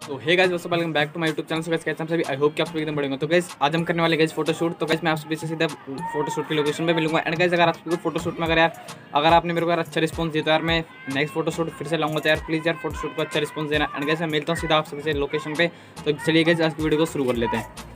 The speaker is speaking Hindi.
तो हे गाइस दोस्तों welcome back to my YouTube channel. So guys कैसे हम सभी, आई होप कि आप सभी एकदम बढ़ेंगे। तो गाइस आज हम करने वाले गाइस फोटोशूट। तो गाइस मैं आप सभी से सीधा फोटोशूट की लोकेशन पे मिलूंगा। एंड गाइस अगर आप सभी को फोटोशूट में अगर आपने मेरे को यार अच्छा रिस्पॉन्स दिया तो यार मैं नेक्स्ट फोटोशूट फिर से लाऊंगा। तो यार प्लीज़ यार फोटोशूट को अच्छा रिस्पॉन्स देना। एंड गाइस मैं मिलता हूँ सीधा आप सभी से लोकेशन पे। तो चलिए गाइस आज की वीडियो को शुरू कर लेते हैं।